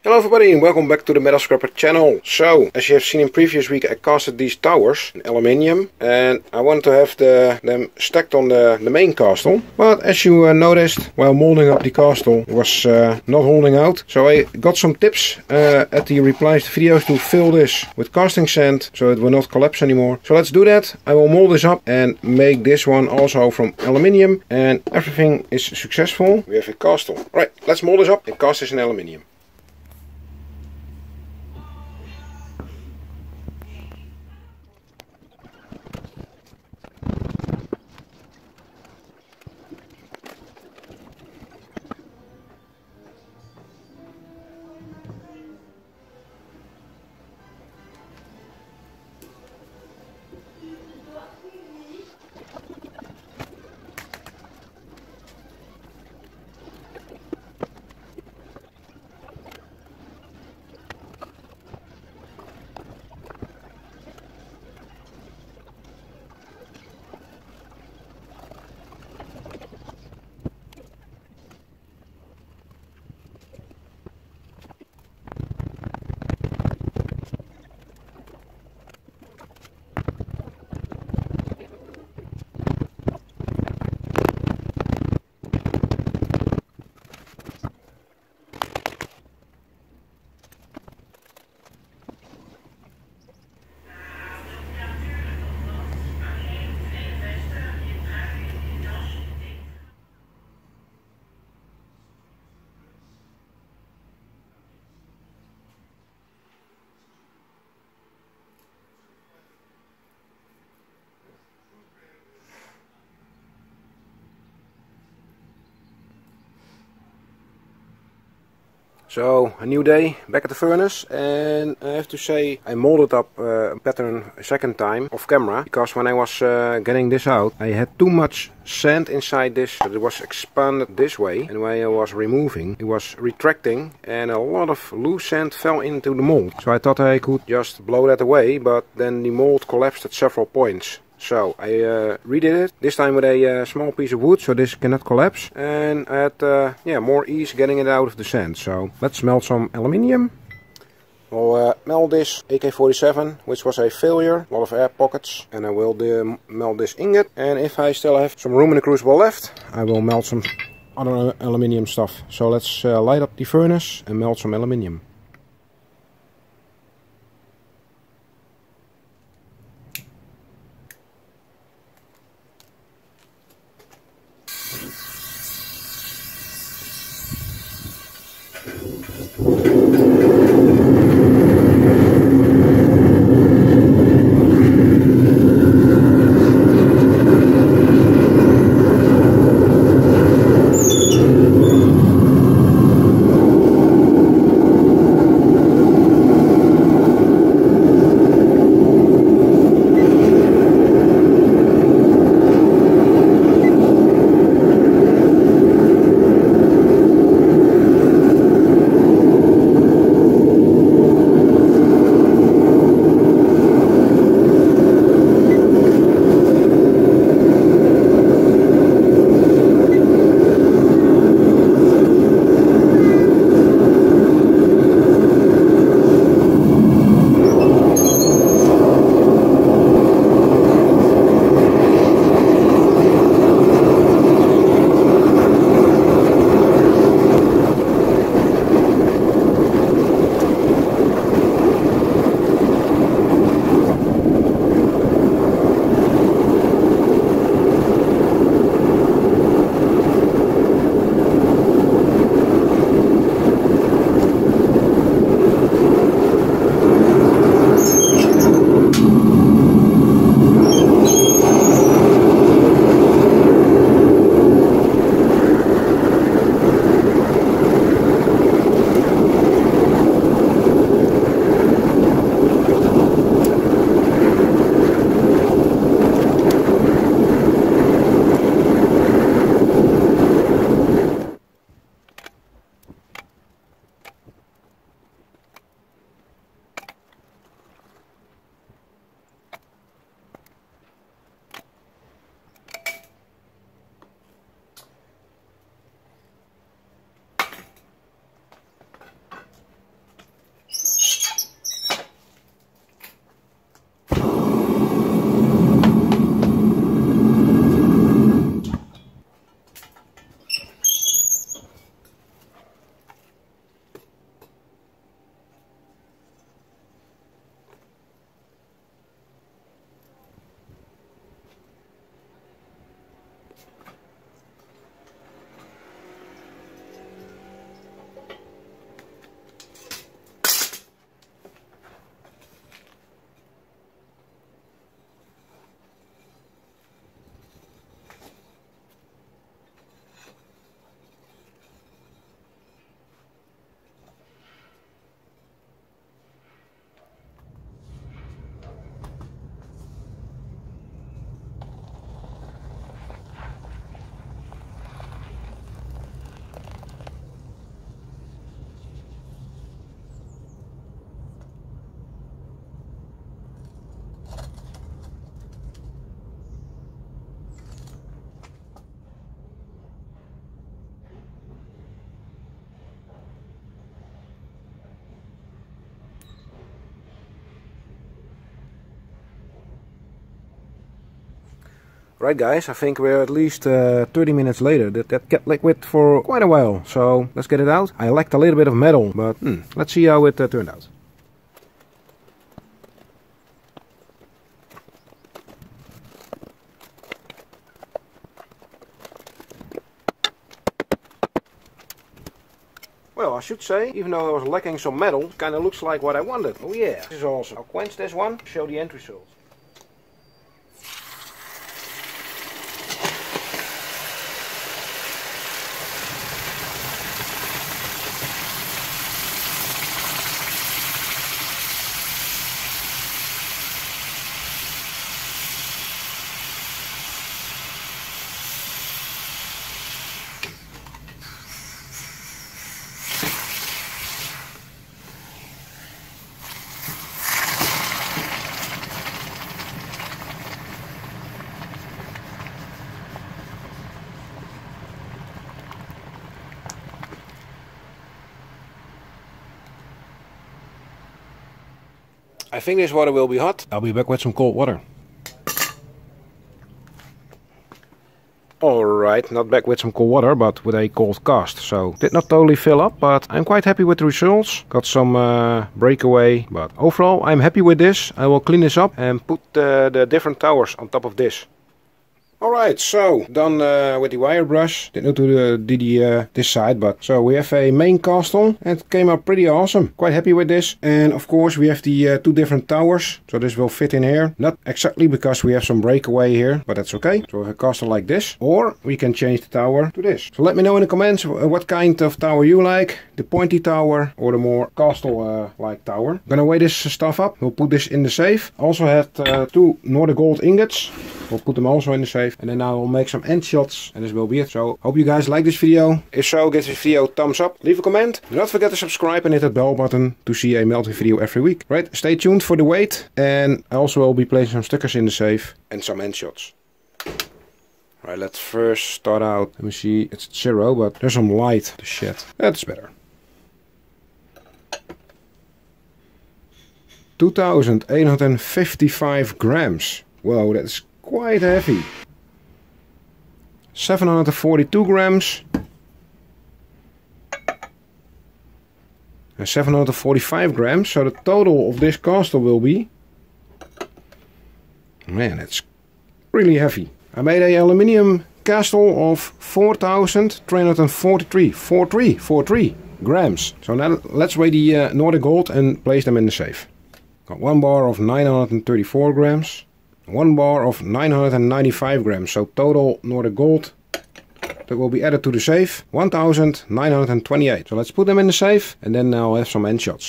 Hello everybody and welcome back to the Metal Scrapper channel. So, as you have seen in previous week, I casted these towers in aluminium and I wanted to have them stacked on the main castle. But as you noticed, while molding up the castle, it was not holding out. So I got some tips at the replies to videos to fill this with casting sand so it will not collapse anymore. So let's do that. I will mold this up and make this one also from aluminium, and everything is successful. We have a castle. Right, let's mold this up and cast this in aluminium. So, a new day back at the furnace, and I have to say I molded up a pattern a second time off camera, because when I was getting this out I had too much sand inside this, that it was expanded this way, and when I was removing it was retracting and a lot of loose sand fell into the mold. So I thought I could just blow that away, but then the mold collapsed at several points. So I redid it, this time with a small piece of wood so this cannot collapse, and I had more ease getting it out of the sand. So let's melt some aluminium. We'll melt this AK-47, which was a failure, a lot of air pockets, and I will melt this ingot. And if I still have some room in the crucible left, I will melt some other aluminium stuff. So let's light up the furnace and melt some aluminium. Right guys, I think we're at least 30 minutes later. That kept liquid for quite a while. So let's get it out. I lacked a little bit of metal, but let's see how it turned out. Well, I should say, even though I was lacking some metal, it kind of looks like what I wanted. Oh yeah, this is awesome. I'll quench this one, show the end result. I think this water will be hot. I'll be back with some cold water. Alright, not back with some cold water, but with a cold cast. So, did not totally fill up, but I'm quite happy with the results. Got some breakaway, but overall I'm happy with this. I will clean this up and put the different towers on top of this. Alright, so done with the wire brush. Didn't do this side, but so we have a main castle and it came out pretty awesome. Quite happy with this. And of course we have the two different towers, so this will fit in here. Not exactly because we have some breakaway here, but that's okay. So we have a castle like this, or we can change the tower to this. So let me know in the comments what kind of tower you like, the pointy tower or the more castle like tower. Gonna weigh this stuff up. We'll put this in the safe. Also had two Nordic gold ingots. We'll put them also in the safe. And then I will make some end shots. And this will be it. So, hope you guys like this video. If so, give this video a thumbs up. Leave a comment. Do not forget to subscribe and hit that bell button to see a melting video every week. Right, stay tuned for the weight. And I also will be placing some stickers in the safe. And some end shots. Right, let's first start out. Let me see. It's 0, but there's some light to shed. That's better. 2,855 grams. Whoa, that's quite heavy. 742 grams. And 745 grams. So the total of this castle will be... Man, it's really heavy. I made a aluminium castle of 4,343 grams. So now let's weigh the Nordic gold and place them in the safe. Got one bar of 934 grams. One bar of 995 grams. So total Nordic gold that will be added to the safe. 1,928. So let's put them in the safe and then I'll have some end shots.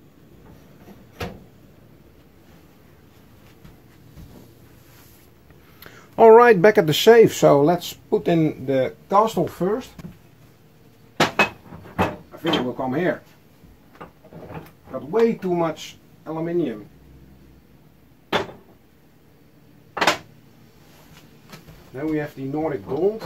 Alright, back at the safe. So let's put in the castle first. I think it will come here. Got way too much aluminium. Then we have the Nordic gold.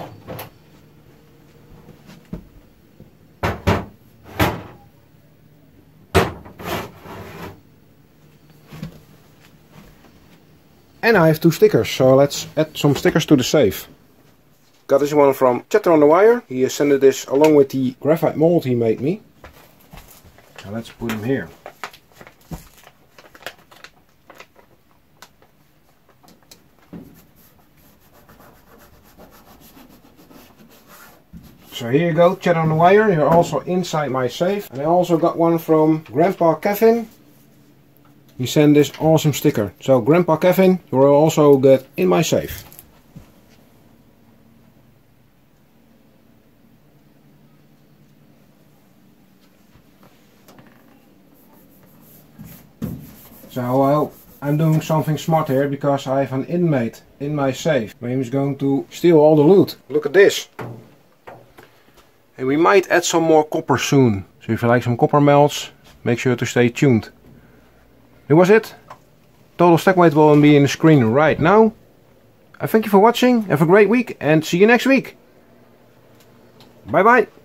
And I have two stickers, so let's add some stickers to the safe. Got this one from Chatter on the Wire. He sent this along with the graphite mold he made me. Now let's put him here. So here you go, Chatter on the Wire. You're also inside my safe. And I also got one from Grandpa Kevin. He sent this awesome sticker. So Grandpa Kevin, you will also get in my safe. So I'm doing something smart here because I have an inmate in my safe. My aim is going to steal all the loot. Look at this. And we might add some more copper soon. So if you like some copper melts, make sure to stay tuned. That was it. Total stack weight will be in the screen right now. I thank you for watching. Have a great week and see you next week. Bye bye.